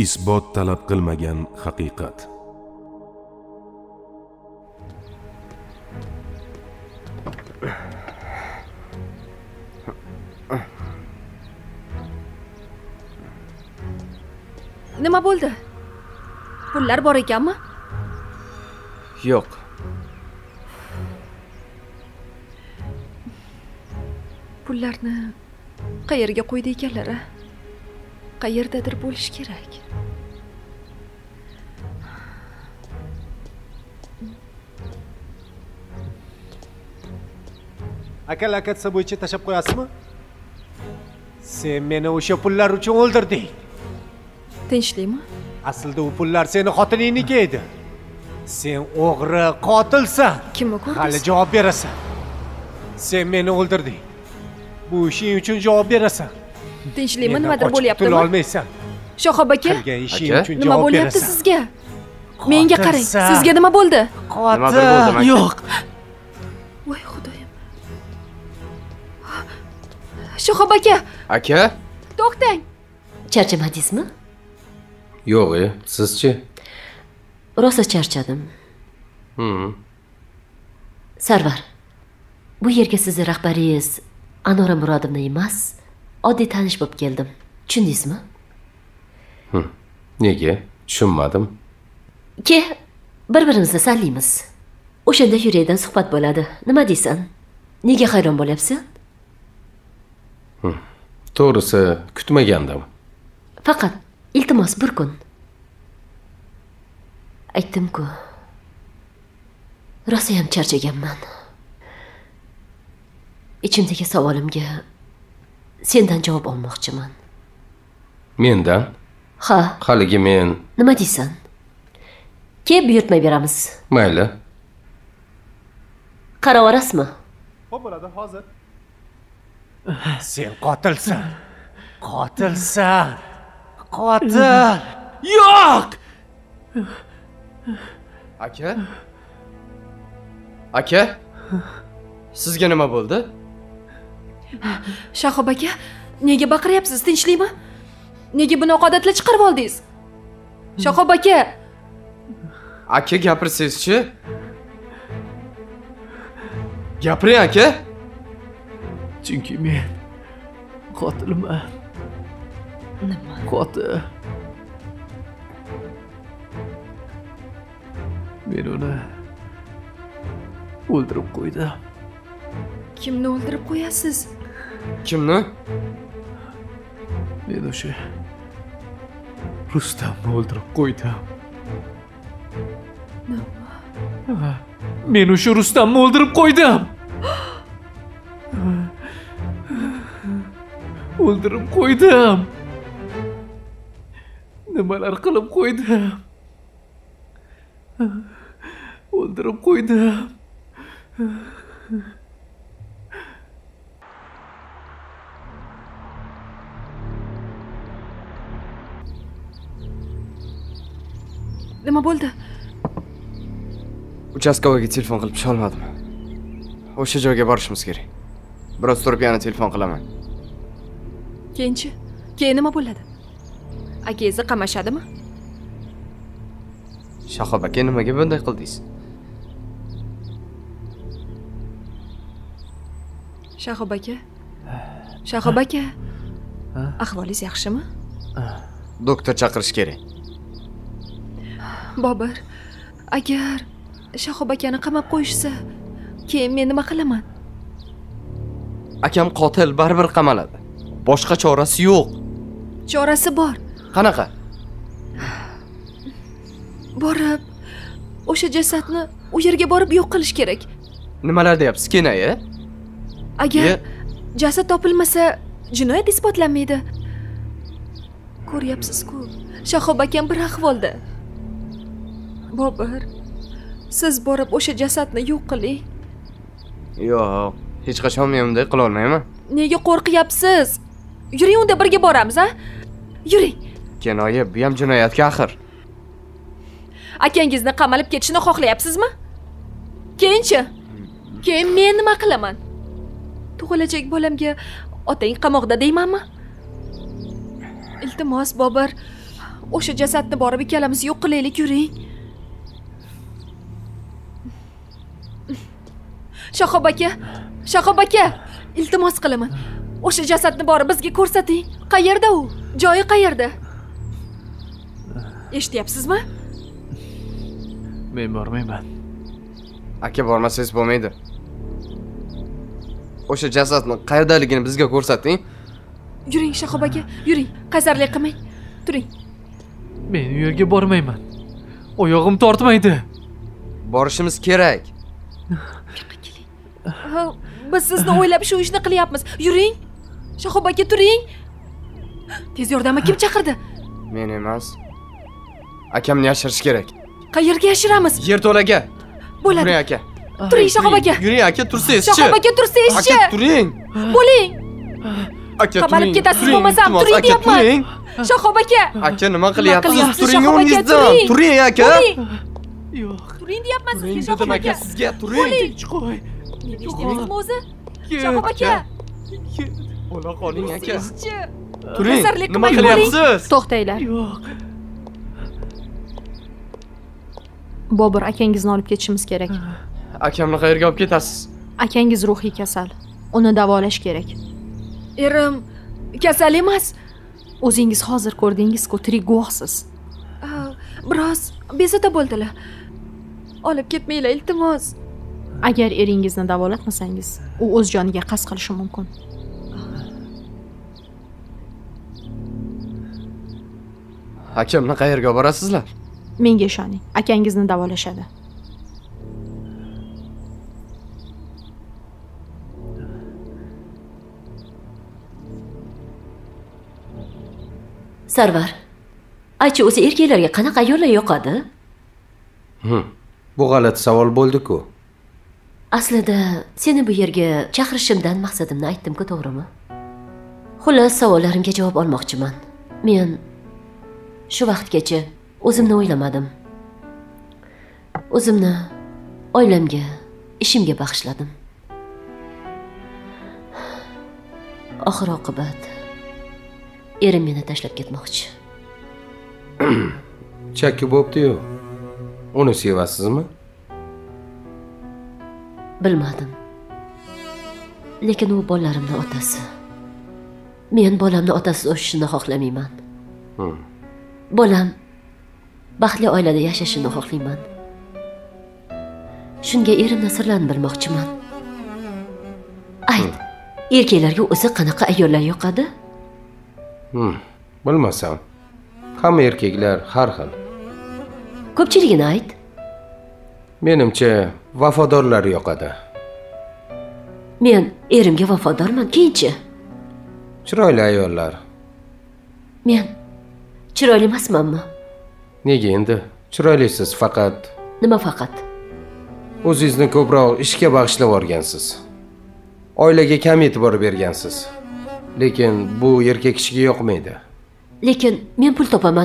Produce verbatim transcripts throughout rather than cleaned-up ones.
isbot talab qilmagan haqiqat. Nima bo'ldi? Pullar bor ekanmi? Yo'q. Pullarni qayerga qo'ydi ekanlar? Qayerdadir bo'lish kerak. Aka lakatsa bo'yicha tashab qo'yasizmi? Sen meni o'sha pullar uchun o'ldirding. Tinchlikmi? Aslida u pullar seni xotiningniki edi. Sen o'g'ri, qotilsan. Kimni ko'rdingiz? Hali javob berasan. Sen meni o'ldirding. Bu ishing uchun javob berasan. Tinchlikmi, nimadir bo'lyaptimi? Qutula olmaysan. Shohob aka, qilgan ishing uchun nima javob bo'lyapti berasan. sizga? Menga qarang. Sizga nima bo'ldi? Nimadir bo'ldi. Yo'q. Voy xudoyim. Shohob aka. Aka? To'xtang. Charchamadingizmi? Yo'q, sizchi? Rosa charchadim. Hmm. Sarvar, bu yerga sizni rahbaringiz Anora Murodovna emas, oddiy tanish bo'lib keldim. Tushundingizmi? Hm. Nega? Tushunmadim. Ke, bir-birimizni sallaymiz. O'shanda yurakdan suhbat bo'ladi. Nima deysan? Nega hayron bo'lyapsan? Hm. To'g'risi, kutmagandim. Faqat iltimos bir kun. Aytdim-ku. Rosa ham charchaganman. Ichimdagi savolimga sendan javob olmoqchiman. Mendan? Ha. Haligi men. Nima deysan? Ke buyurtma beramiz. Mayli. Qarab olasizmi? Xo'p bo'ladi, hozir. Sen qotilsan. Qotilsan. Qotil. Yo'q! Aka? Aka? Sizga nima bo'ldi? Shahob aka, nega baqiryapsiz? Tinchlikmi? Nega bunaqa odatlar chiqarib oldingiz? Shahob aka. Aka, gapirsangiz-chi? Gapiring, aka. Chunki men qotilman. Nima? Qotil. Men uni o'ldirib qo'ydim. Kimni o'ldirib qo'yasiz? Kimni? Men o'sha Rustamni o'ldirib qo'ydim. Nima? Men o'sha Rustamni o'ldirib qo'ydim. O'ldirib qo'ydim. Nimalar qilib qo'ydim? O'ldirib qo'ydim. Nima bo'ldi? Uchastkovaga telefon qilib tusha olmadim. O'sha joyga borishimiz kerak. Biroz turib yana telefon qilaman. Keyinchi? Keyin nima bo'ladi? Akangizni qamashadimi? Shahob aka, nimaga bunday qildingiz? Shahob aka. Shahob aka. Ahvolingiz yaxshimi? Doktor chaqirish kerak. Bobur, agar Shahob akani qamab qo'yishsa, keyin men nima qilaman? Akam qotil, baribir qamaladi. Boshqa chorasi yo'q. Chorasi bor. Qanaqa? Borib, o'sha jasadni u yerga borib yo'q qilish kerak. Nimalar deyapsiz, kenaya? Agar jasad topilmasa, jinoyat isbotlanmaydi. Ko'ryapsiz-ku, Shahob akam bir ahvolda. Bobur, siz borib o'sha jasadni yo'q qiling. Yo'q, hech qachon men bunday qila olmayman. Nega qo'rqyapsiz? Yuring, unda birga boramiz, ha? Yuring. Kinoya, bu ham jinoyatga axir. Akangizni qamalib ketishini xohlayapsizmi? Keyinchi? Keyin men nima qilaman? Tug'ilajak bolamga otang qamoqda deymanmi? Iltimos, Bobur, O'sha jasadni borib ikkalamiz yo'q qilaylik, yuring. Shahob aka, Shahob aka, iltimos qilaman. O'sha jasadni borib bizga ko'rsating. Qayerda u? Joyi qayerda? Eshityapsizmi? Men bormayman. Aka, bormasangiz bo'lmaydi. O'sha jasadni qayerdaligini bizga ko'rsating. Yuring Shahob aka, yuring. Qaysarlik qilmang. Turing. Men u yerga bormayman. Oyog'im tortmaydi. Borishimiz kerak. Ha, biz sizni o'ylab shu ishni qilyapmiz. Yuring. Shahob aka, turing. Tez yordamni kim chaqirdi? Men emas. Akamni yashirish kerak. Qayerga yashiramiz? Yerto'laga. Bo'ladi. Yuring aka. Turing Shahob aka. Yuring aka, tursangiz-chi. Shahob aka, tursangiz-chi. Aka, turing. Bo'ling. Aka, turing. Qamalib ketasiz bo'lmasam, turing aka, deyapman. turing. Shahob aka. Aka, nima qilyapsiz? qilyapsiz, Turing Shahob aka, o'rningizdan. turing. Turing aka. Yo'q. Turing deyapman Turing sizga dedim Shahob aka, aka. sizga turing. Tinch qo'y. Meni eshityapsizmi o'zi? Ket. Shahob aka. Bo'la qoling aka. Sizchi. Turing. Qaysarlik Nima qilmang, bo'ling. qilyapsiz? To'xtanglar. Yo'q. Bobur akangizni olib ketishimiz kerak. Akamni qayerga olib ketasiz? Akangiz ruhiy kasal. Uni davolash kerak. Erim kasal emas. O'zingiz hozir ko'rdingiz-ku, tirik guvohsiz. Ah, biroz bezovta bo'ldilar. Olib ketmanglar, iltimos. Agar eringizni davolatmasangiz, u o'z joniga qasd qilishi mumkin. Akamni qayerga olib borasizlar? Menga ishoning, akangizni davolashadi. Sarvar, aychi, o'zi erkaklarga qanaqa ayollar yoqadi? Hm. Bu g'alati savol bo'ldi-ku. Aslida seni bu yerga chaqirishimdan maqsadimni aytdim-ku, to'g'rimi? Xullas, savollarimga javob olmoqchiman. Men shu vaqtgacha o'zimni o'ylamadim. O'zimni oilamga, ishimga bag'ishladim. Oxir oqibat erim meni tashlab ketmoqchi. Chakki bo'pti-yu. Uni sevasizmi? Bilmadim. Lekin u bolalarimning otasi. Men bolamni otasiz o'sishini xohlamayman. Hmm. Bolam baxtli oilada yashashini xohlayman. Shunga erimni sirlarini bilmoqchiman. Ayt, erkaklarga o'zi qanaqa ayollar yoqadi? Hmm. Bilmasam. Hamma erkaklar har xil. Ko'pchiligini ayt. Menimcha vafodorlar yoqadi. Men erimga vafodorman, keyinchi. Chiroyli ayollar. Men chiroyli emasmanmi? Nega endi? Chiroylisiz, faqat Nima faqat? o'zingizni ko'proq ishga bag'ishlab o'rgansiz. Oilaga kam e'tibor bergansiz. Lekin bu erkak kishiga yoqmaydi. Lekin men pul topaman.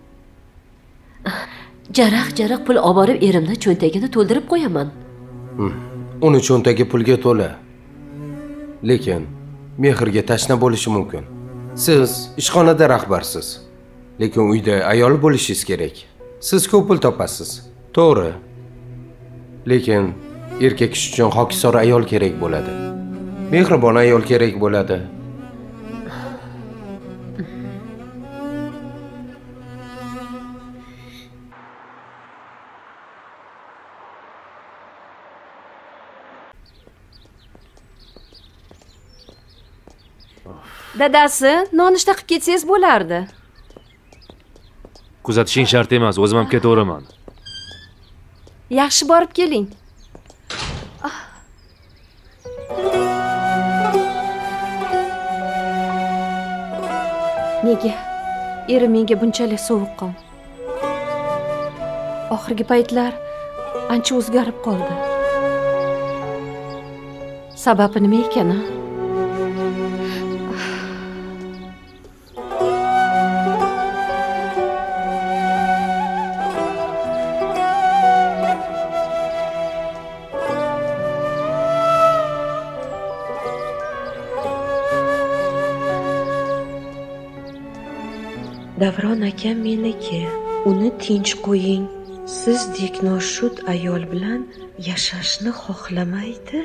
Jaraq-jaraq pul olib borib erimni cho'ntagini to'ldirib qo'yaman. Hmm. Uni cho'ntagi pulga to'la. Lekin mehrga tashna bo'lishi mumkin. Siz ishxonada rahbarsiz. Lekin uyda ayol bo'lishingiz kerak. Siz ko'p pul topasiz. To'g'ri. Lekin erkak kishi uchun hokisor ayol kerak bo'ladi. Mehribon ayol kerak bo'ladi. Dadasi, nonushta qilib ketsangiz bo'lardi. Kuzatishing shart emas, o'zim ham ketaveraman. Yaxshi borib keling. Nega? Erim menga bunchalik sovuqqon. Oxirgi paytlar ancha o'zgarib qoldi. Sababi nima ekan? Davron aka meniki. Uni tinch qo'ying. Sizdek noshud ayol bilan yashashni xohlamaydi.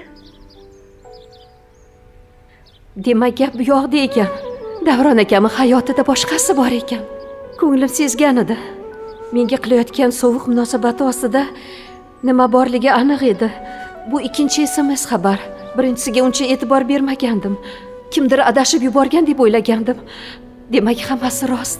Demak, gap bu yoqda ekan. Davron akamning hayotida boshqasi bor ekan. Ko'nglim sezgan edi. Menga qilayotgan sovuq munosabati ostida nima borligi aniq edi. Bu ikkinchi S M S xabar. Birinchisiga uncha e'tibor bermagandim. Kimdir adashib yuborgan deb o'ylagandim. Demak, hammasi rost.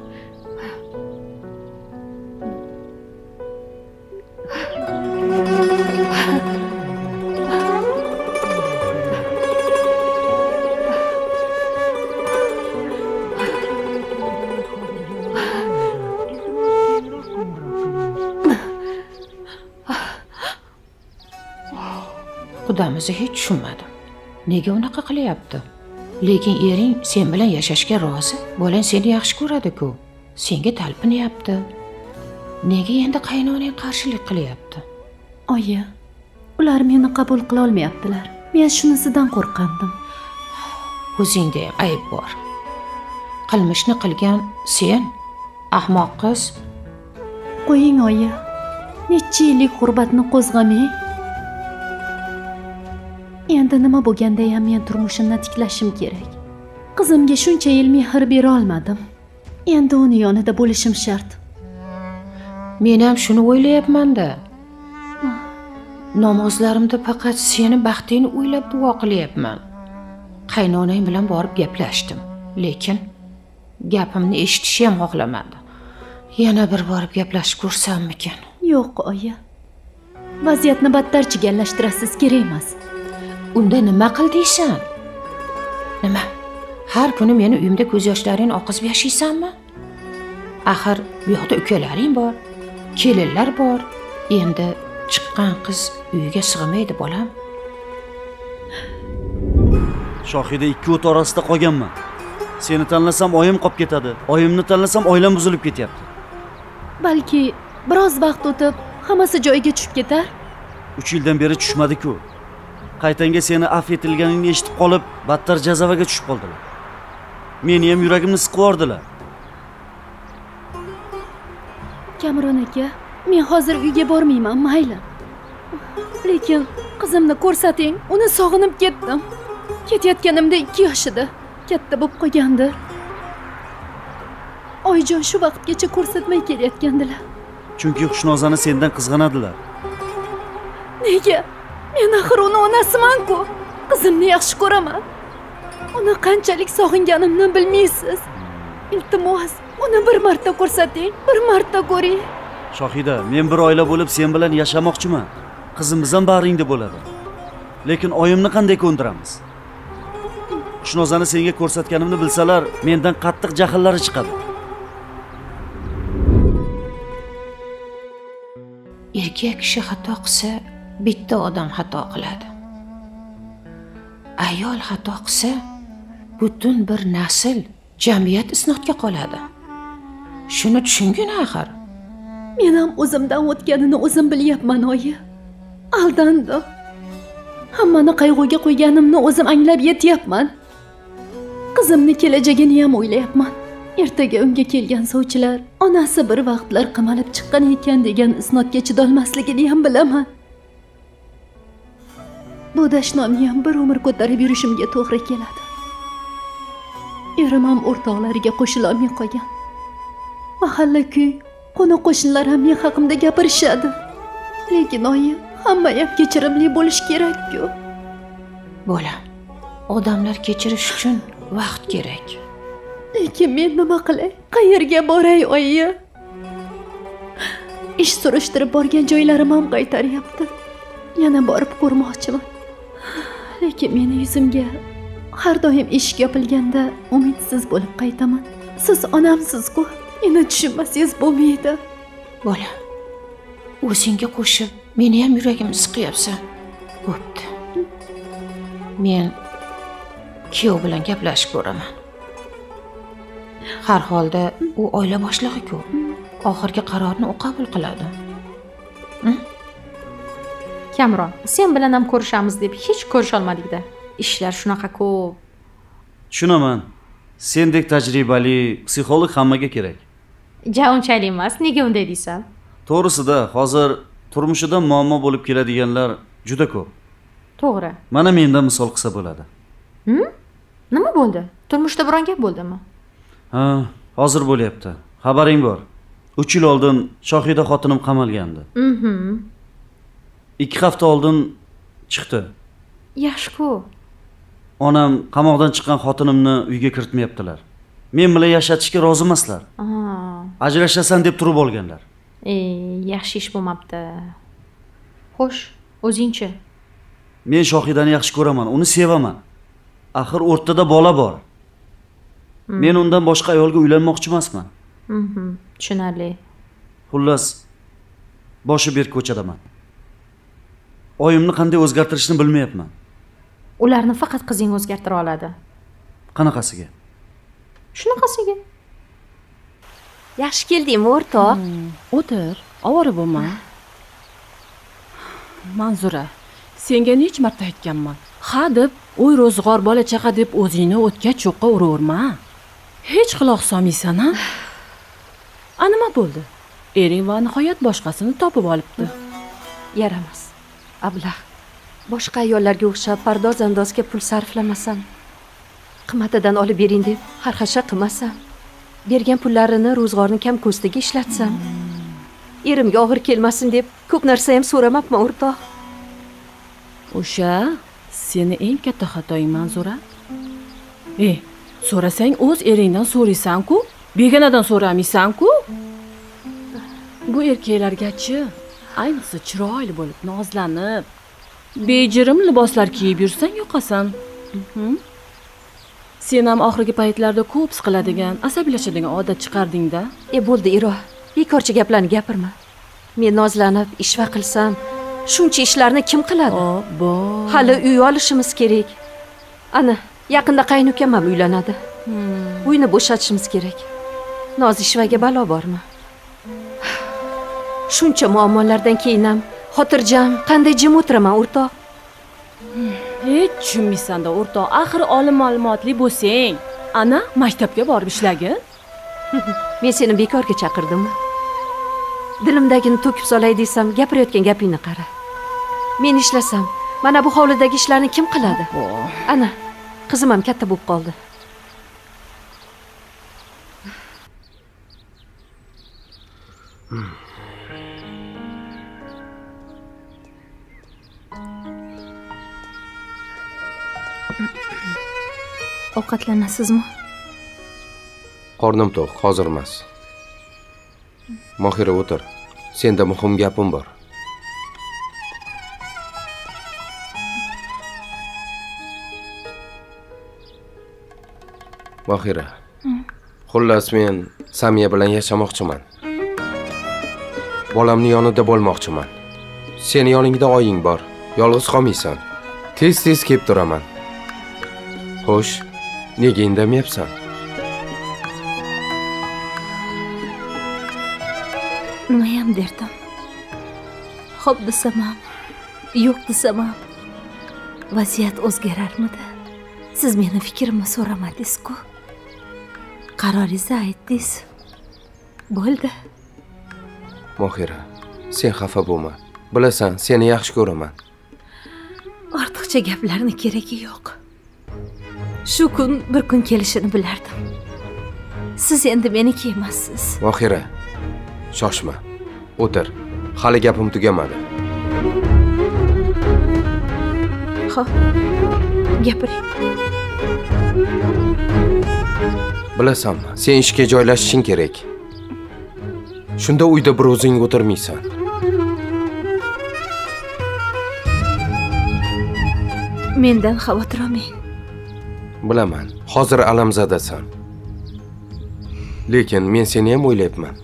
Xudamizni hech tushunmadim. Nega unaqa qilyapti? Lekin ering sen bilan yashashga rozi. Bolang seni yaxshi ko'radi-ku. Senga talpinyapti. Nega endi qaynonang qarshilik qilyapti? Oyi, ular meni qabul qila olmayaptilar. Men shunisidan qo'rqandim. O'zingda ham ayb bor. Qilmishni qilgan sen, ahmoq qiz. Qo'ying oyi. Necha yillik g'urbatni qo'zg'amay. Endi nima bo'lganda ham men turmushimni tiklashim kerak. Qizimga shuncha yil mehr bera olmadim. Endi uni yonida bo'lishim shart. Men ham shuni o'ylayapman-da. Namozlarimda faqat seni baxtingni o'ylab duo qilyapman. Qaynonang bilan borib gaplashdim, lekin gapimni eshitishni ham xohlamadi. Yana bir borib gaplashib ko'rsammikan? Yo'q, oyi. Vaziyatni battar chigallashtirasiz, kerak emas. Unda nima qildiysan? Nima? Har kuni meni uyimda ko'z yoshlaringni oqizib yashaysanmi? Axir bu yoqda ukalaring bor, kelinlar bor. Endi chiqqan qiz uyiga sig'maydi, bolam. Shohida ikki o't orasida qolganman. Seni tanlasam oyim qolib ketadi. Oyimni tanlasam oilam buzilib ketyapti. Balki biroz vaqt o'tib hammasi joyiga tushib ketar. uch yildan beri tushmadi-ku. Qaytanga seni afv etilganingni eshitib qolib, battar jazavaga tushib qoldilar. Meni ham yuragimni siqib yordilar. Kamron aka, men hozir uyga bormayman, mayli. Lekin qizimni ko'rsating, uni sog'inib ketdim. Ketayotganimda ikki yosh edi. Katta bo'lib qolgandi. Oyjon shu vaqtgacha ko'rsatmay kelayotgandilar. Chunki Xushnozani sendan qizg'anadilar. Nega? Men axir uni onasiman-ku. Qizimni yaxshi ko'raman. Uni qanchalik sog'inganimni bilmaysiz. Iltimos, uni bir marta ko'rsating, bir marta ko'ring. Shohida, men bir oila bo'lib sen bilan yashamoqchiman. Qizimiz ham bag'ringda bo'ladi. Lekin oyimni qanday ko'ndiramiz? Xushnozani senga ko'rsatganimni bilsalar, mendan qattiq jahllari chiqadi. Erkak kishi xato qilsa, bitta odam xato qiladi. Ayol xato qilsa, butun bir nasl, jamiyat isnodga qoladi. Shuni tushungin axir. Men ham o'zimdan o'tganini o'zim bilyapman, oyi. Aldandim. Hammani qayg'uga qo'yganimni o'zim anglab yetyapman. Qizimni kelajagini ham o'ylayapman. Ertaga unga kelgan sovchilar onasi bir vaqtlar qamalib chiqqan ekan degan isnodga chidolmasligini ham bilaman. Bu dashnoni ham bir umr ko'tarib yurishimga to'g'ri keladi. Erim ham o'rtoqlariga qo'shila olmay qolgan. Mahalla-ko'y, qo'ni-qo'shnilar ham men haqimda gapirishadi. Lekin oyi, hamma ham kechirimli bo'lish kerak-ku. Bolam, odamlar kechirish uchun vaqt kerak. Lekin men nima qilay? Qayerga boray, oyi? Ish surishtirib borgan joylarim ham qaytaryapti. Yana borib ko'rmoqchiman. Lekin meni yuzimga har doim eshik yopilganda umidsiz bo'lib qaytaman. Siz onamsiz-ku. Meni tushunmasangiz bo'lmaydi. Bolam, o'zingga qo'shib meni ham yuragimni siqyapsan. Bo'pti. Men kuyov bilan gaplashib ko'raman. Har holda u oila boshlig'i-ku. Oxirgi qarorni u qabul qiladi. Kamron, sen bilan ham ko'rishamiz deb hech ko'risha olmadik-da. Ishlar shunaqa ko'p. Tushunaman. Sendek tajribali psixolog hammaga kerak. Ja unchalik emas, nega unday deysan? To'g'risida, hozir turmushida muammo bo'lib keladiganlar juda ko'p. To'g'ri. Mana mendan misol qilsa bo'ladi. Hm? Nima bo'ldi? Turmushda biron gap bo'ldimi? Ha, hozir bo'lyapti. Xabaring bor. uch yil oldin Shohida xotinim qamalgandi. Mhm. ikki hafta oldin chiqdi. Yaxshi-ku. Onam qamoqdan chiqqan xotinimni uyga kiritmayaptilar. Men bilan yashatishga rozi emaslar. Aa. Ajrashasan deb turib olganlar. E, yaxshi ish bo'lmabdi. Xo'sh, o'zingchi? Men Shohidani yaxshi ko'raman, uni sevaman. Axir o'rtada bola bor. Hmm. Men undan boshqa ayolga uylanmoqchi emasman. Mhm, tushunarli. Xullas, boshi berk ko'chadaman. Oyimni qanday o'zgartirishni bilmayapman. Ularni faqat qizing o'zgartira oladi. Qanaqasiga? Shunaqasiga. Yaxshi keldingmi, o'rtoq? O'tir, ovora bo'lma. Manzura, senga necha marta aytganman. Ha deb, uy ro'zg'or bola chaqa deb o'zingni o'tga cho'qqa uraverma. Hech quloq solmaysan, ha? A nima bo'ldi? Ering va nihoyat boshqasini topib olibdi. Yaramas. Ablah. Boshqa ayollarga o'xshab pardoz andozga pul sarflamasam, qimatidan olib bering deb xarxasha qilmasam, bergan pullarini ro'zg'orni kam ko'stiga ishlatsam, erimga og'ir kelmasin deb ko'p narsa ham so'ramabman, o'rtoq. O'sha seni eng katta xatoing, Manzura. E, so'rasang o'z eringdan so'raysan-ku, begonadan so'ramaysan-ku. Bu erkaklargachi ayniqsa chiroyli bo'lib, nozlanib, bejirim liboslar kiyib yursang yoqasan. Sen ham oxirgi paytlarda ko'p siqiladigan, asabiylashadigan odat chiqarding-da. E bo'ldi, Iro. Bekorchi gaplarni gapirma. Men nozlanib, ishva qilsam, shuncha ishlarni kim qiladi? Obbo. Hali uy olishimiz kerak. Ana, yaqinda qaynukam ham uylanadi. Hmm. Uyni bo'shatishimiz kerak. Noz ishvaga balo bormi? Shuncha muammolardan keyin ham xotirjam, qanday jim o'tiraman, o'rtoq? Hech tushunmaysan-da, o'rtoq. Axir olim ma'lumotli bo'lsang, ana maktabga borib ishlagin. Men seni bekorga chaqirdimmi? Dilimdagini to'kib solay desam, gapirayotgan gapingni qara. Men ishlasam, mana bu hovlidagi ishlarni kim qiladi? Ana, qizim ham katta bo'lib qoldi. Ovqatlanasizmi? Qornim to'q, hozir emas. Mohira o'tir. Senda muhim gapim bor. Mohira. Xullas men Samiya bilan yashamoqchiman. Bolamni yonida bo'lmoqchiman. Seni yoningda oying bor. Yolg'iz qolmaysan. Tez-tez kelib turaman. Xo'sh, nega indamayapsan? Nima ham derdim? Xo'p desam ham, yo'q desam ham vaziyat o'zgararmidi? Siz meni fikrimni so'ramadingiz-ku. Qaroringizni aytdingiz. Bo'ldi. Mohira, sen xafa bo'lma. Bilasan, seni yaxshi ko'raman. Ortiqcha gaplarni keragi yo'q. Shu kun bir kun kelishini bilardim. Siz endi meniki emassiz. Mohira, shoshma. O'tir. Hali gapim tugamadi. Xo'p. Gapiring. Bilasanmi, sen ishga joylashishing kerak. Shunda uyda bir o'zing o'tirmaysan. Mendan xavotir olmang. Bilaman, hozir alamzadasan. Lekin men seni ham o'ylayapman.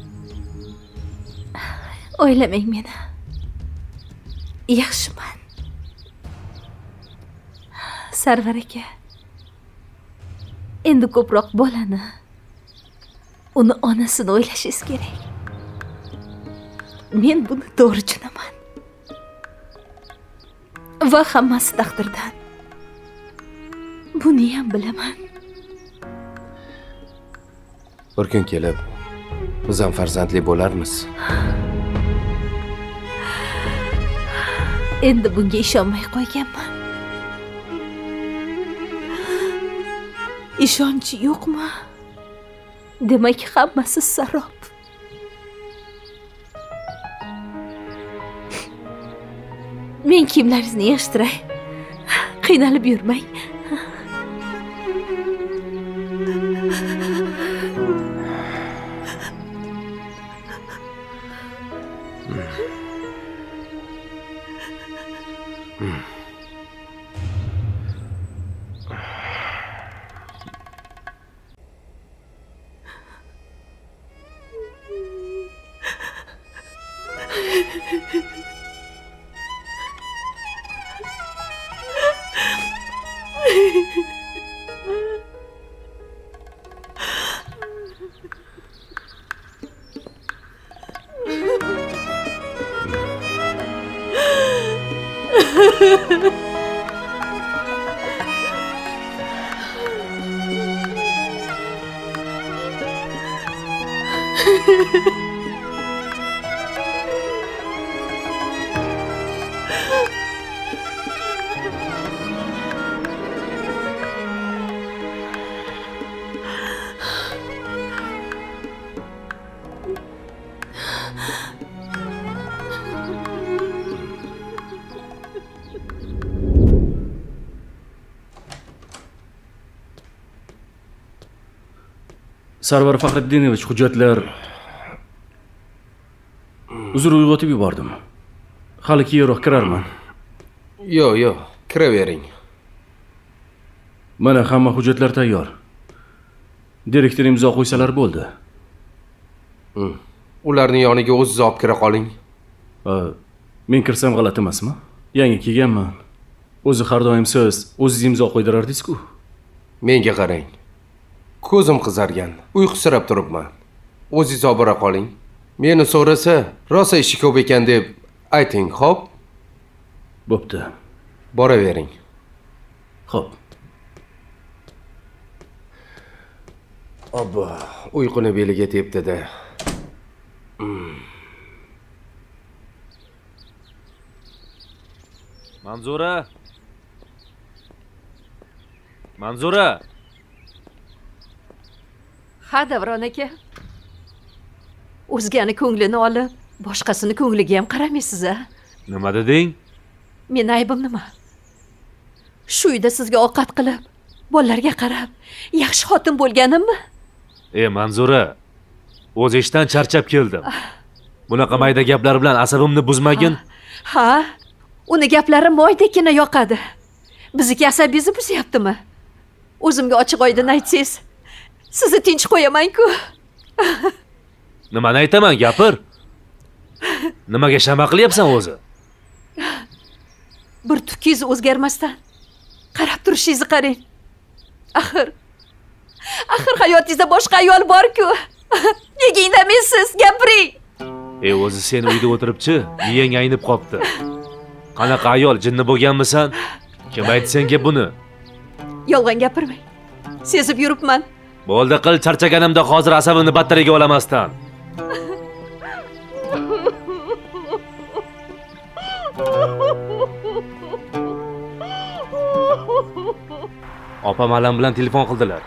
O'ylamang meni. Yaxshiman. Sarvar aka. Endi ko'proq bolani, uni onasini o'ylashingiz kerak. Men buni to'g'ri tushunaman. Va hammasi taqdirdan. Buni ham bilaman. Bir kun kelib biz ham farzandli bo'larmiz. Endi bunga ishonmay qo'yganman. Ishonch yo'qmi? Demak, hammasi sarob. Men kiyimlaringizni yig'ishtiray. Qiynalib yurmang. Sarvar Faxriddinovich, hujjatlar. Uzr uyg'otib yubordim. Hali keyinroq kirarman. Yo'q, yo'q, kiravering. Mana hamma hujjatlar tayyor. Direktor imzo qo'ysalar bo'ldi. Ularning yoniga o'zingiz olib kira qoling. Men kirsam g'alati emasmi? Yangi kelganman. O'zi har doim siz o'zingiz imzo qo'ydirardingiz-ku. Menga qarang. Ko'zim qizargan, uyqusirab turibman. O'zingiz olib bora qoling. Meni so'rasa, rosa ishi ko'p ekan deb ayting, xo'p? Bo'pti. Boravering. Xo'p. Obbo, uyquni beliga tepdi-da. Manzura. Manzura. Ha, Davron aka. O'zgani ko'nglini olib, boshqasini ko'ngliga ham qaramaysiz-a? Nima deding? Men aybim nima? Shu uyda sizga ovqat qilib, bolalarga qarab, yaxshi xotin bo'lganimmi? Ey Manzura, o'z ishdan charchab keldim. Bunaqa mayda gaplar bilan asabimni buzmagin. Ha, uni gaplari moydekina yoqadi. Bizniki asabingizni buzyaptimi? O'zimga ochiq-oydin aytsangiz, sizni tinch qo'yaman-ku. Nimani aytaman, gapir. Nimaga shama qilyapsan o'zi? Bir tukingiz o'zgarmasdan qarab turishingizni qarang. Axir Axir hayotingizda boshqa ayol bor-ku. Nega indamaysiz? Gapiring. Ey, o'zi sen uyda o'tiribchi, miyang aynib qopti. Qanaqa ayol, jinni bo'lganmisan? Kim aytdi senga buni? Yolg'on gapirmang. Sezib yuribman. Bo'ldi, qil, charchaganimda hozir asabimni battariga olamasdan. Opam alam bilan telefon qildilar.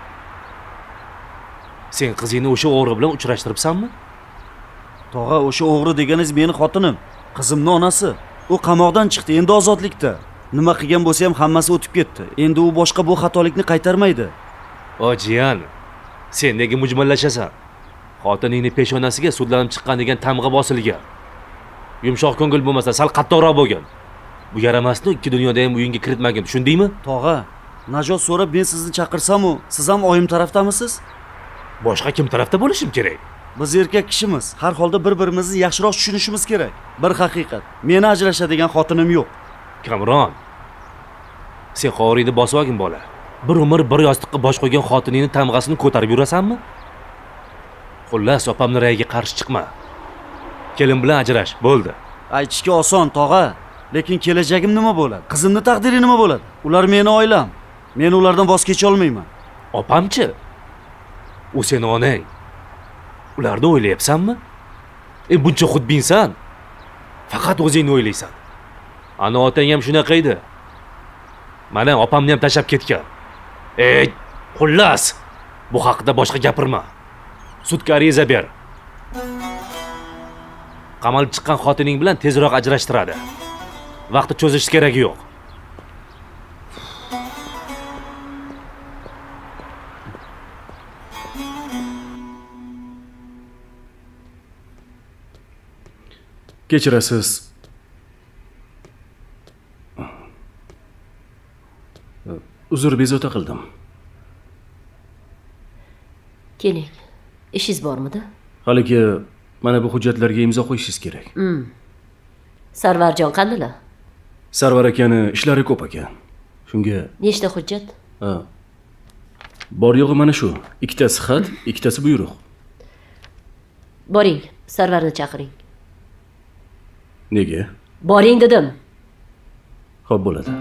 Sen qizingni o'sha o'g'ri bilan uchrashtiribsanmi? Tog'a, o'sha o'g'ri deganingiz meni xotinim, qizimning onasi. U qamoqdan chiqdi, endi ozodlikda. Nima qilgan bo'lsa ham hammasi o'tib ketdi. Endi u boshqa bu xatolikni qaytarmaydi. O jiyan, sen nega mujmallashasan? Xotiningni peshonasiga sudlanib chiqqan degan tamg'a bosilgan. Yumshoq ko'ngil bo'lmasa, sal qattiqroq bo'lgan. Bu yaramasni ikki dunyoda ham uyingga kiritmagin, tushundingmi? Tog'a, najot so'rab men sizni chaqirsam-u, siz ham oyim tarafdamisiz? Boshqa kim tarafda bo'lishim kerak? Biz erkak kishimiz, har holda bir-birimizni yaxshiroq tushunishimiz kerak. Bir haqiqat, meni ajrashadigan xotinim yo'q. Kamron, sen qo'ringni bosib olgin bola. Bir umr bir yostiqqa bosh qo'ygan xotiningni tamg'asini ko'tarib yurasanmi? Xullas, opamni rayiga qarshi chiqma. Kelin bilan ajrash, bo'ldi. Aytishga oson, tog'a, lekin kelajagim nima bo'ladi? Qizimning taqdiri nima bo'ladi? Ular meni oilam. Men ulardan voz kecha olmayman. Opamchi? U seni onang. Ularni o'ylayapsanmi? E buncha xudbinsan. Faqat o'zingni o'ylaysan. Ana otang ham shunaqa edi. Mana opamni ham tashab ketgan. Ey, xullas, bu haqida boshqa gapirma. Sudga ariza ber. Qamalib chiqqan xotining bilan tezroq ajrashtiradi. Vaqti cho'zish keragi yo'q. Kechirasiz. Uzr, bezovta qildim. Keling. Ishingiz bormidi? Haligi mana bu hujjatlarga imzo qo'yishingiz kerak. Hmm. Sarvarjon qandilar? Sarvar akani ishlari ko'p ekan. Shunga Nechta hujjat? Ha. Bor yo'g'i mana shu. Ikkitasi xat, ikkitasi buyruq. Boring, Sarvarni chaqiring. Nega? Boring dedim. Xo'p bo'ladi.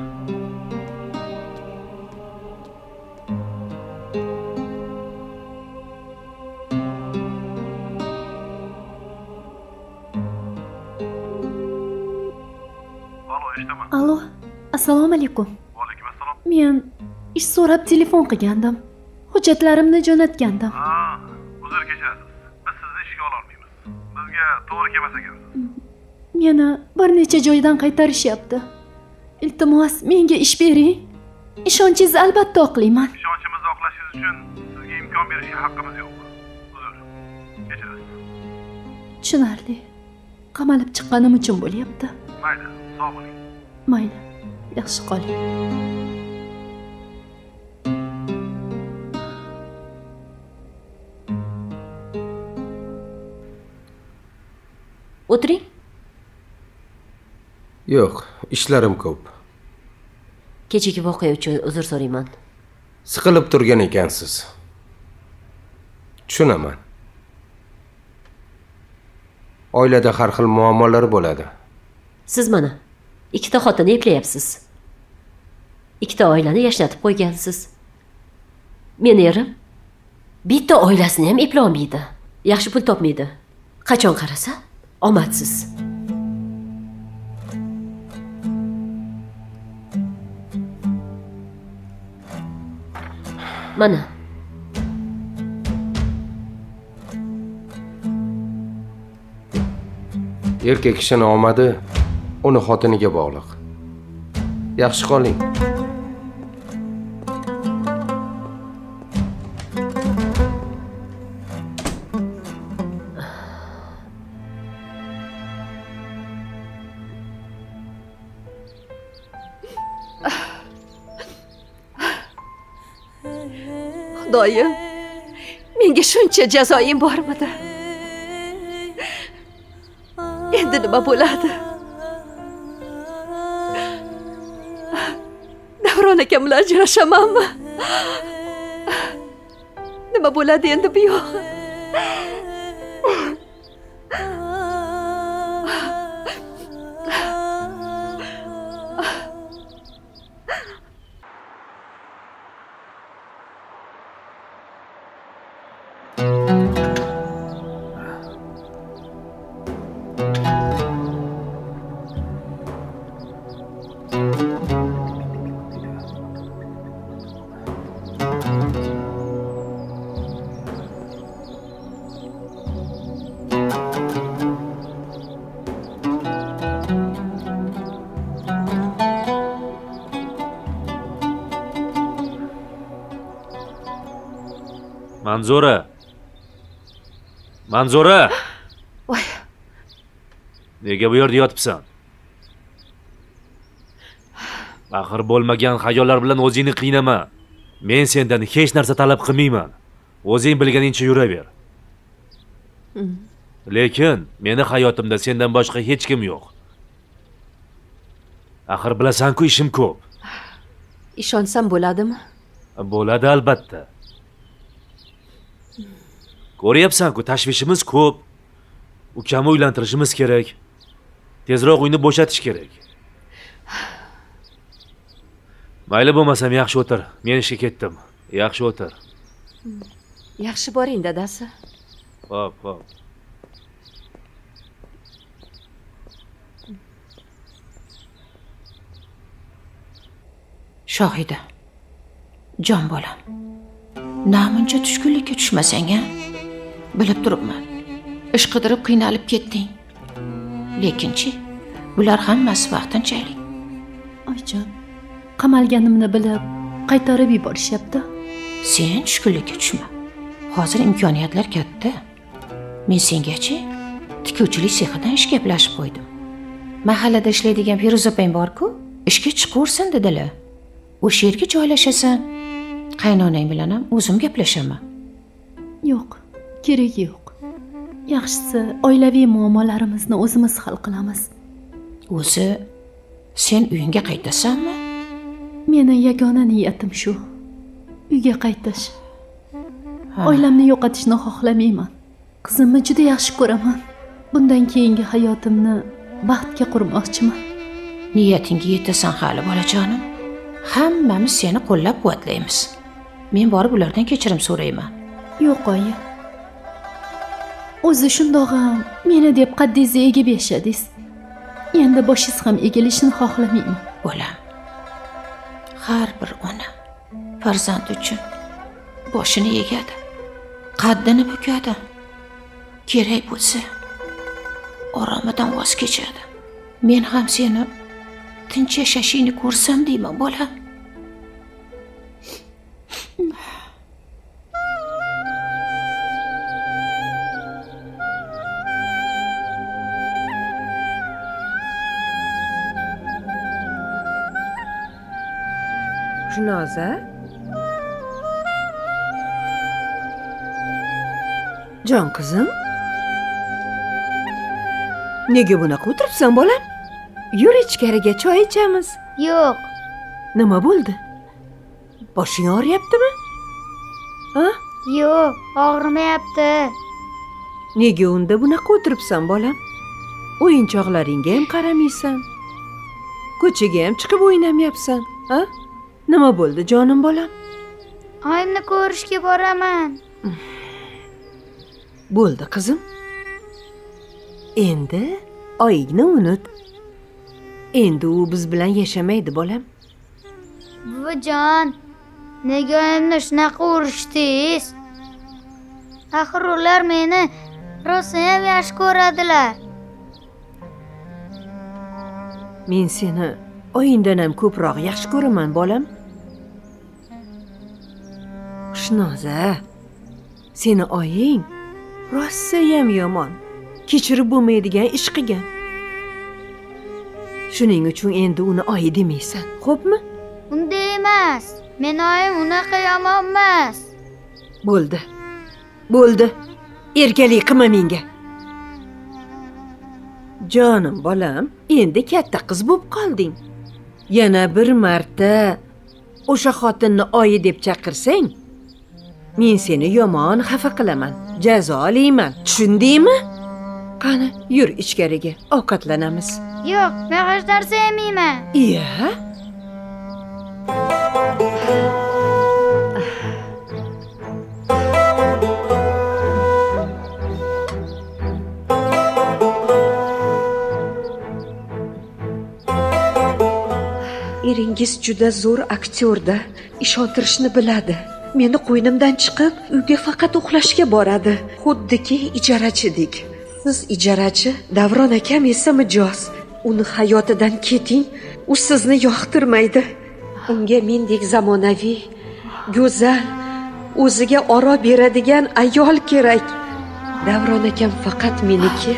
Alo, assalomu alaykum. Va alaykum assalom. Men ish so'rab telefon qilgandim. Hujjatlarimni jo'natgandim. Ha, uzr kechirasiz. Biz sizni ishga ola olmaymiz. Bizga to'g'ri kelmas ekansiz. Meni bir necha joydan qaytarishyapti. Iltimos, menga ish bering. Ishonchingizni albatta oqlayman. Ishonchimizni oqlashingiz uchun sizga imkon berishga haqqimiz yo'q. Uzr. Kechirasiz. Tushunarli. Qamalib chiqqanim uchun bo'lyapti. Mayli, sog' bo'ling. Mayli, yaxshi qoling. O'tiring. Yo'q, ishlarim ko'p. Kechagi voqea uchun uzr so'rayman. Siqilib turgan ekansiz. Tushunaman. Oilada har xil muammolar bo'ladi. Siz mana ikkita xotinni eplayapsiz. Ikkita oilani yashnatib qo'ygansiz. Meni erim bitta oilasini ham eplay olmaydi. Yaxshi pul topmaydi. Qachon qarasa, omadsiz. Mana. Erkak kishini omadi uni xotiniga bog'liq. Yaxshi qoling. Xudoyim, menga shuncha jazoyim bormidi? Endi nima bo'ladi? Davron akam bilan ajrashamanmi? Nima bo'ladi endi bu yog'i? Manzura. Manzura. Voy. Nega bu yerda yotibsan? Axir bo'lmagan xayollar bilan o'zingni qiynama. Men sendan hech narsa talab qilmayman. O'zing bilganingcha yuraver. Hmm. Lekin meni hayotimda sendan boshqa hech kim yo'q. Axir bilasan-ku, ishim ko'p. Ishonsam bo'ladimi? Bo'ladi albatta. Ko'ryapsan-ku, tashvishimiz ko'p. Ukamni uylantirishimiz kerak. Tezroq uyni bo'shatish kerak. Mayli bo'lmasam yaxshi o'tir. Men ishga ketdim. Yaxshi o'tir. Yaxshi boring dadasi. Xo'p, xo'p. Shohida. Jon bolam. Namuncha tushkunlikka tushmasang-a? Bilib turibman. Ish qidirib qiynalib ketding. Lekinchi, bular hammasi vaqtinchalik. Oyjon, qamalganimni bilib qaytarib yuborishyapti. Sen tushkunlikka tushma. Hozir imkoniyatlar katta. Men sengachi tikuvchilik sexidan ish gaplashib qo'ydim. Mahallada ishlaydigan Feruza opang bor-ku, ishga chiqaversin dedilar. O'sha yerga joylashasan. Qaynonang bilan ham o'zim gaplashaman. Yo'q, keragi yo'q. Yaxshisi, oilaviy muammolarimizni o'zimiz hal qilamiz. O'zi sen uyingga qaytasanmi? Meni yagona niyatim shu. Uyga qaytish. Oilamni yo'qotishni xohlamayman. Qizimni juda yaxshi ko'raman. Bundan keyingi hayotimni baxtga qurmoqchiman. Niyatingga yetasan hali bolajonim. Hammamiz seni qo'llab-quvvatlaymiz. Men borib ulardan kechirim so'rayman. Yo'q, oyi. O'zi shundoq ham meni deb qaddizni egib yashadingiz. Endi boshingiz ham egilishini xohlamayman. Bolam. Har bir ona farzand uchun boshini egadi, qaddini bukadi. Kerak bo'lsa, oromidan voz kechadi. Men ham seni tinch yashashingni ko'rsam deyman, bolam. Xushnoza? Jon qizim? Nega bunaqa o'tiribsan, bolam? Yur ichkariga choy ichamiz. Yo'q. Nima bo'ldi? Boshing og'riyaptimi? Ha? Yo'q, og'rimayapti. Nega unda bunaqa o'tiribsan, bolam? O'yinchoqlaringga ham qaramaysan. Ko'chaga ham chiqib o'ynamayapsan, ha? Nima bo'ldi, jonim bolam? Oyimni ko'rishga boraman. Bo'ldi, qizim. Endi oyingni unut. Endi u biz bilan yashamaydi, bolam. Buvijon, nega oyimni shunaqa urishdingiz? Axir ular meni rosa ham yaxshi ko'radilar. Men seni oyingdan ham ko'proq yaxshi ko'raman, bolam. Xushnoza, seni oying rosa ham yomon, kechirib bo'lmaydigan ish qilgan. Shuning uchun endi uni oyi demaysan, xo'pmi? Unday emas. Men oyim unaqa yomon emas. Bo'ldi. Bo'ldi. Erkalik qilma menga. Jonim bolam, endi katta qiz bo'lib qolding. Yana bir marta o'sha xotinni oyi deb chaqirsang, men seni yomon xafa qilaman, jazolayman. Tushundingmi? Qani, yur ichkariga, ovqatlanamiz. Yo'q, men hech narsa yemayman. Iya? Eringiz juda zo'r aktyorda, ishontirishni biladi. Meni qo'ynimdan chiqib, uyga faqat uxlashga boradi, xuddiki ijarachidik. Siz ijarachi, Davron akam esa mijoz. Uni hayotidan keting, u sizni yoqtirmaydi. Unga mendek zamonaviy, go'zal, o'ziga oro beradigan ayol kerak. Davron akam faqat meniki.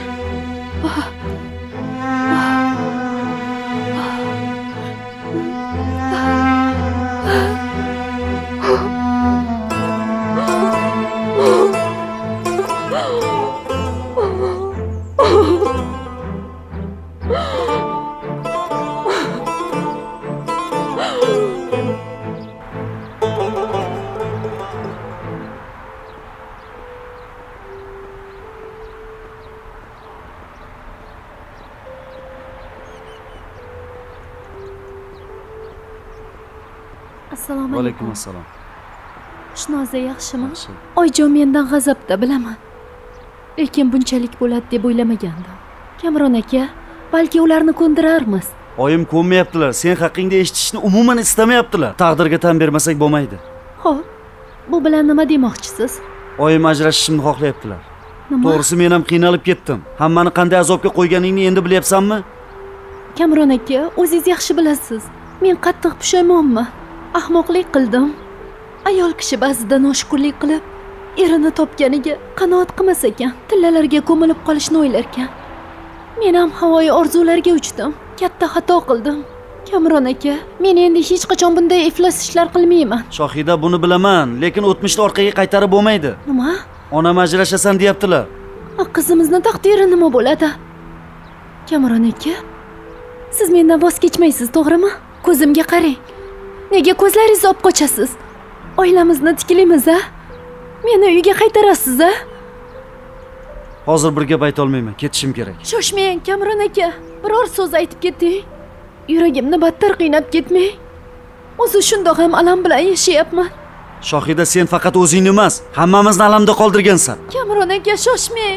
Assalomu Alaykum alaykum. assalom. Xushnoza yaxshimi? Oyjon mendan g'azabda, bilaman. Lekin bunchalik bo'ladi deb o'ylamagandim. Kamron aka, balki ularni ko'ndirarmiz. Oyim ko'nmayaptilar. Sen haqingda eshitishni umuman istamayaptilar. Taqdirga tan bermasak bo'lmaydi. Xo'p, bu bilan nima demoqchisiz? Oyim ajrashishimni xohlayaptilar. Nima? To'g'risi men ham qiynalib ketdim. Hammani qanday azobga qo'yganingni endi bilyapsanmi? Kamron aka, o'zingiz yaxshi bilasiz. Men qattiq pushaymonman. Ahmoqlik qildim. Ayol kishi ba'zida noshukrlik qilib, erini topganiga qanoat qilmas ekan, tillalarga ko'milib qolishni o'ylar ekan. Men ham havoyi orzularga uchdim. Katta xato qildim. Kamron aka, men endi hech qachon bunday iflos ishlar qilmayman. Shohida, buni bilaman, lekin o'tmishni orqaga qaytarib bo'lmaydi. Nima? Onam ajrashasan deyaptilar. Qizimizni taqdiri nima bo'ladi? Kamron aka, siz mendan voz kechmaysiz, to'g'rimi? Ko'zimga qarang. Nega ko'zlaringizni olib qochasiz? Oilamizni tiklaymiz, a? Meni uyga qaytarasiz, a? Hozir bir gap ayta olmayman, ketishim kerak. Shoshmang, Kamron aka. Biror so'z aytib keting. Yuragimni battar qiynab ketmang. O'zi shundoq ham alam bilan yashayapman. Shohida, sen faqat o'zingni emas, hammamizni alamda qoldirgansan. Kamron aka, shoshmang.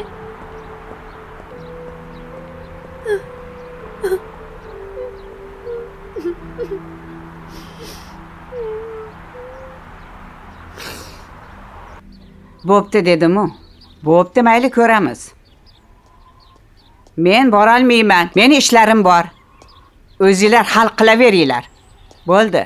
Bo'pti dedim-u. Bo'pti, mayli ko'ramiz. Men bora olmayman. Meni ishlarim bor. O'zinglar hal qilaveringlar. Bo'ldi.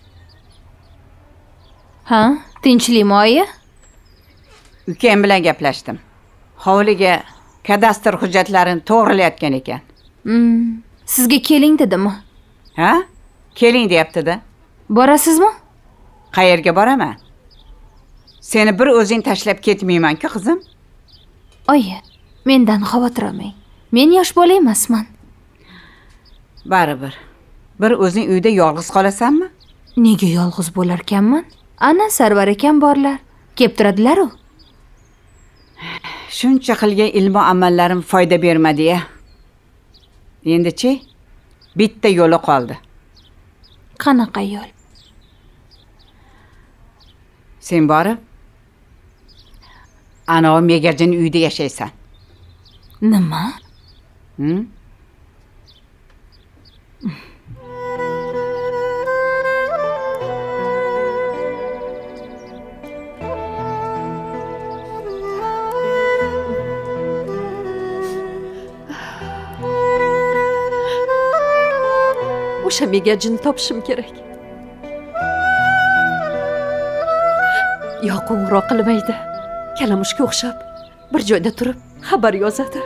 Ha, tinchlikmi oyi? Ukam bilan gaplashdim. Hovliga kadastr hujjatlarini to'g'rilayotgan ekan. Hmm, sizga keling dedimi? Ha? Keling deyapti-da. Borasizmi? Qayerga boraman? Seni bir o'zing tashlab ketmayman-ku, qizim. Oyi, mendan xavotir olmang. Men yosh bola emasman. Baribir. Bir o'zing uyda yolg'iz qolasanmi? Nega yolg'iz bo'lar ekanman? Ana Sarvar ekan borlar. Kelib turadilar-ku. Shuncha qilgan ilm va amallarim foyda bermadi-ya. Endi-chi bitta yo'li qoldi. Qanaqa yo'l? Sen borib Ana Megarjin uyda yashaysan. Nima? Hm? O'sha Megarjinni topishim kerak. Yo qo'ng'iroq qilmaydi. Kalamushga o'xshab bir joyda turib xabar yozadi.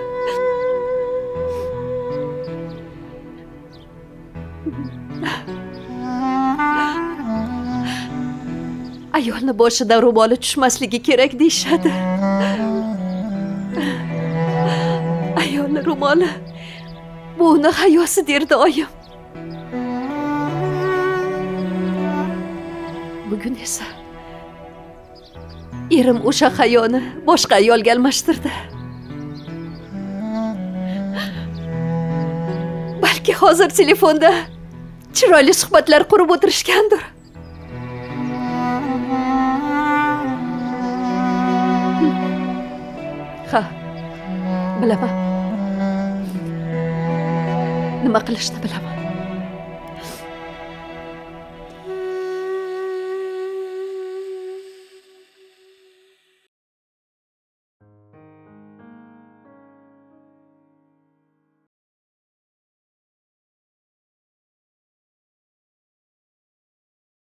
Ayolni boshida ro'moli tushmasligi kerak deyshadi. Ayolni ro'moli bu uni hayosi derdi oyim. Bugun esa erim o'sha hayoni boshqa ayolga almashtirdi. Balki hozir telefonda chiroyli suhbatlar qurib o'tirishgandir. Ha, bilaman. Nima qilishni bilaman.